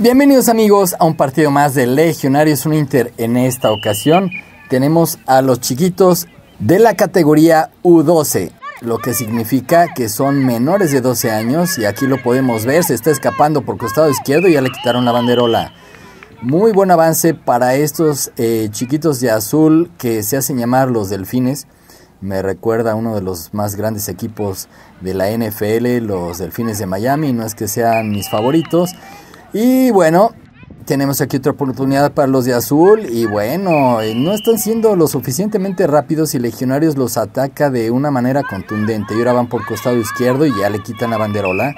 Bienvenidos amigos a un partido más de Legionarios Uninter. En esta ocasión tenemos a los chiquitos de la categoría U12, lo que significa que son menores de 12 años y aquí lo podemos ver, se está escapando por costado izquierdo y ya le quitaron la banderola. Muy buen avance para estos chiquitos de azul que se hacen llamar los Delfines. Me recuerda a uno de los más grandes equipos de la NFL, los Delfines de Miami, no es que sean mis favoritos. Y bueno, tenemos aquí otra oportunidad para los de azul y bueno, no están siendo lo suficientemente rápidos y Legionarios los ataca de una manera contundente. Y ahora van por costado izquierdo y ya le quitan la banderola.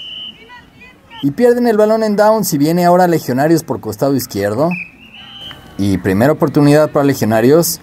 Y pierden el balón en down, si viene ahora Legionarios por costado izquierdo. Y primera oportunidad para Legionarios.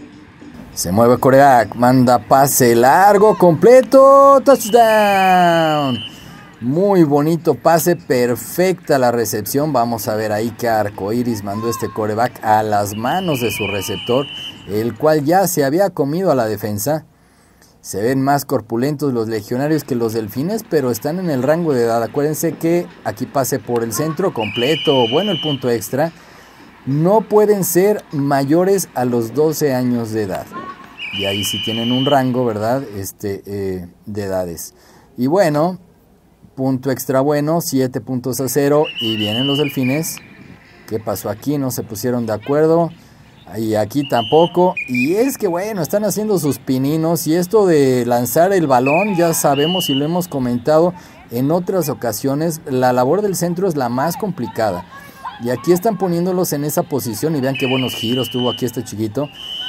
Se mueve Coreac, manda pase largo, completo, touchdown. Muy bonito pase, perfecta la recepción. Vamos a ver ahí que arcoiris mandó este quarterback a las manos de su receptor, el cual ya se había comido a la defensa. Se ven más corpulentos los Legionarios que los Delfines, pero están en el rango de edad. Acuérdense que aquí pase por el centro completo. Bueno, el punto extra. No pueden ser mayores a los 12 años de edad. Y ahí sí tienen un rango, ¿verdad? De edades. Y bueno, punto extra bueno, 7 puntos a 0 y vienen los Delfines. ¿Qué pasó aquí? No se pusieron de acuerdo. Y aquí tampoco. Y es que bueno, están haciendo sus pininos. Y esto de lanzar el balón, ya sabemos y lo hemos comentado en otras ocasiones. La labor del centro es la más complicada. Y aquí están poniéndolos en esa posición. Y vean qué buenos giros tuvo aquí este chiquito.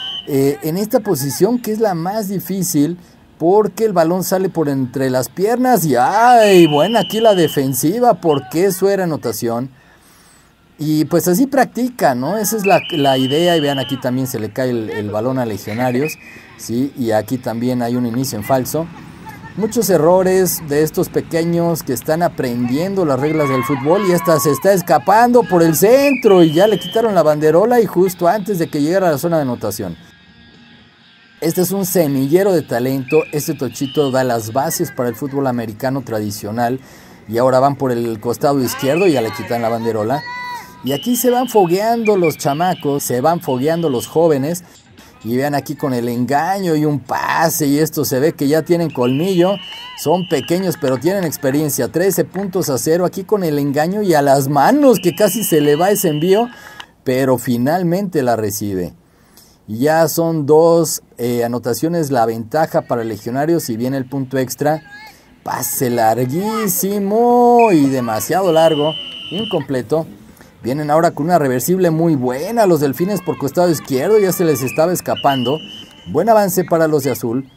En esta posición que es la más difícil, porque el balón sale por entre las piernas y ¡ay! Bueno, aquí la defensiva, porque eso era anotación. Y pues así practica, ¿no? Esa es la idea. Y vean, aquí también se le cae el balón a Legionarios, ¿sí? Y aquí también hay un inicio en falso. Muchos errores de estos pequeños que están aprendiendo las reglas del fútbol. Y esta se está escapando por el centro y ya le quitaron la banderola y justo antes de que llegara a la zona de anotación. Este es un semillero de talento. Este tochito da las bases para el fútbol americano tradicional. Y ahora van por el costado izquierdo y ya le quitan la banderola. Y aquí se van fogueando los chamacos, se van fogueando los jóvenes. Y vean aquí con el engaño y un pase. Y esto se ve que ya tienen colmillo. Son pequeños pero tienen experiencia. 13 puntos a 0 aquí con el engaño y a las manos, que casi se le va ese envío. Pero finalmente la recibe. Ya son 2 anotaciones la ventaja para Legionarios y viene el punto extra. Pase larguísimo y demasiado largo, incompleto. Vienen ahora con una reversible muy buena. Los Delfines por costado izquierdo, ya se les estaba escapando. Buen avance para los de azul.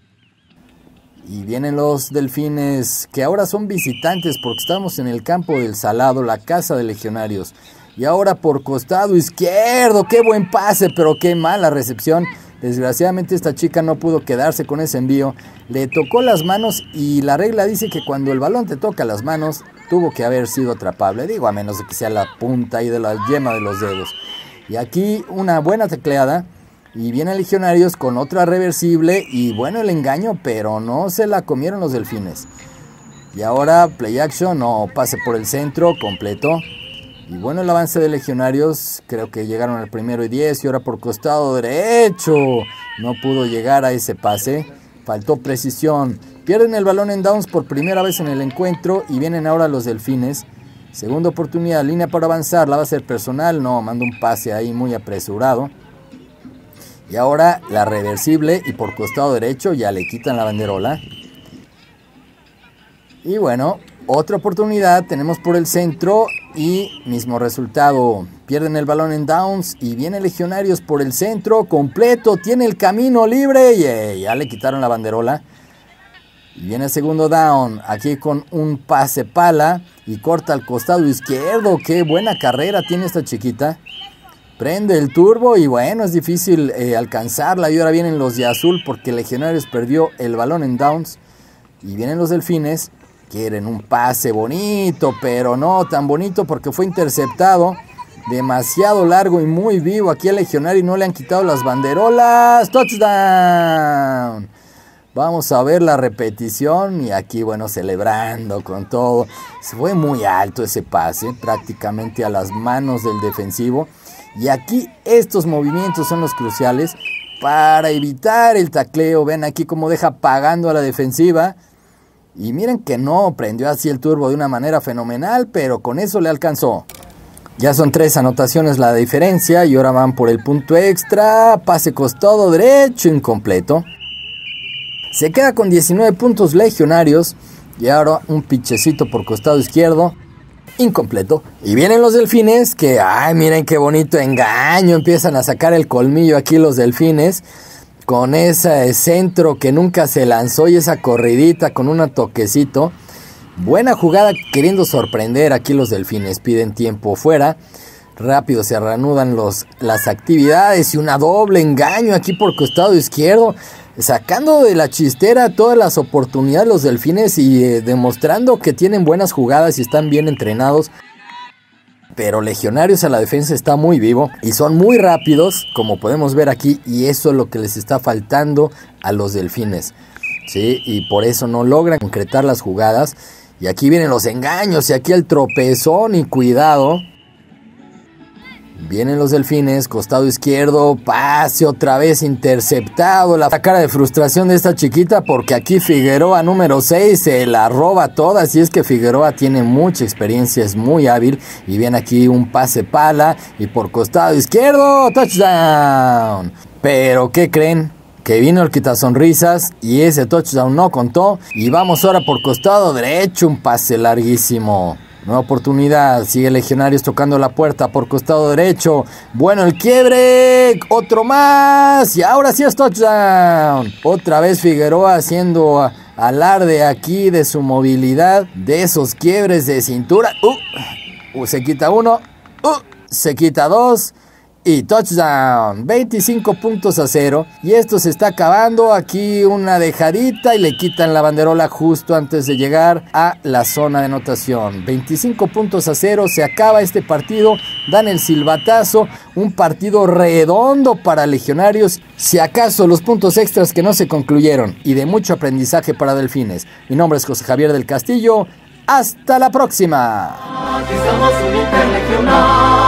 Y vienen los Delfines que ahora son visitantes porque estamos en el campo del Salado, la casa de Legionarios. Y ahora por costado izquierdo, qué buen pase, pero qué mala recepción. Desgraciadamente esta chica no pudo quedarse con ese envío. Le tocó las manos y la regla dice que cuando el balón te toca las manos, tuvo que haber sido atrapable. Digo, a menos de que sea la punta y de la yema de los dedos. Y aquí una buena tecleada. Y vienen Legionarios con otra reversible. Y bueno, el engaño, pero no se la comieron los Delfines. Y ahora play action, no, pase por el centro, completo. Y bueno, el avance de Legionarios, creo que llegaron al 1º y 10 y ahora por costado derecho. No pudo llegar a ese pase, faltó precisión. Pierden el balón en downs por primera vez en el encuentro y vienen ahora los Delfines. Segunda oportunidad, línea para avanzar, la va a hacer personal, no, manda un pase ahí muy apresurado. Y ahora la reversible y por costado derecho ya le quitan la banderola. Y bueno, otra oportunidad, tenemos por el centro y mismo resultado. Pierden el balón en downs y viene Legionarios por el centro completo. Tiene el camino libre y ya le quitaron la banderola. Y viene el segundo down, aquí con un pase pala y corta al costado izquierdo. Qué buena carrera tiene esta chiquita. Prende el turbo y bueno, es difícil alcanzarla. Y ahora vienen los de azul porque Legionarios perdió el balón en downs. Y vienen los Delfines. Quieren un pase bonito, pero no tan bonito porque fue interceptado. Demasiado largo y muy vivo. Aquí al Legionario no le han quitado las banderolas. ¡Touchdown! Vamos a ver la repetición y aquí, bueno, celebrando con todo. Se fue muy alto ese pase, prácticamente a las manos del defensivo. Y aquí estos movimientos son los cruciales para evitar el tacleo. Ven aquí cómo deja pagando a la defensiva. Y miren que no, prendió así el turbo de una manera fenomenal, pero con eso le alcanzó. Ya son 3 anotaciones la diferencia y ahora van por el punto extra. Pase costado derecho incompleto. Se queda con 19 puntos Legionarios y ahora un pichecito por costado izquierdo, incompleto. Y vienen los Delfines que, ay, miren qué bonito engaño, empiezan a sacar el colmillo aquí los Delfines con ese centro que nunca se lanzó y esa corridita con un toquecito. Buena jugada queriendo sorprender aquí los Delfines, piden tiempo fuera. Rápido se reanudan las actividades y una doble engaño aquí por costado izquierdo. Sacando de la chistera todas las oportunidades los Delfines y demostrando que tienen buenas jugadas y están bien entrenados. Pero Legionarios a la defensa está muy vivo y son muy rápidos, como podemos ver aquí, y eso es lo que les está faltando a los Delfines. Sí, y por eso no logran concretar las jugadas. Y aquí vienen los engaños y aquí el tropezón y cuidado. Vienen los Delfines, costado izquierdo, pase otra vez interceptado. La cara de frustración de esta chiquita porque aquí Figueroa número 6 se la roba toda. Así es que Figueroa tiene mucha experiencia, es muy hábil. Y viene aquí un pase pala y por costado izquierdo, touchdown. Pero ¿qué creen? Que vino el quitasonrisas y ese touchdown no contó. Y vamos ahora por costado derecho, un pase larguísimo. Nueva oportunidad, sigue Legionarios tocando la puerta por costado derecho. Bueno, el quiebre, otro más y ahora sí es touchdown. Otra vez Figueroa haciendo alarde aquí de su movilidad, de esos quiebres de cintura. Se quita uno, se quita dos. Y touchdown, 25-0 y esto se está acabando. Aquí una dejadita y le quitan la banderola justo antes de llegar a la zona de anotación. 25-0, se acaba este partido, dan el silbatazo, un partido redondo para Legionarios. Si acaso los puntos extras que no se concluyeron y de mucho aprendizaje para Delfines. Mi nombre es José Javier del Castillo, hasta la próxima.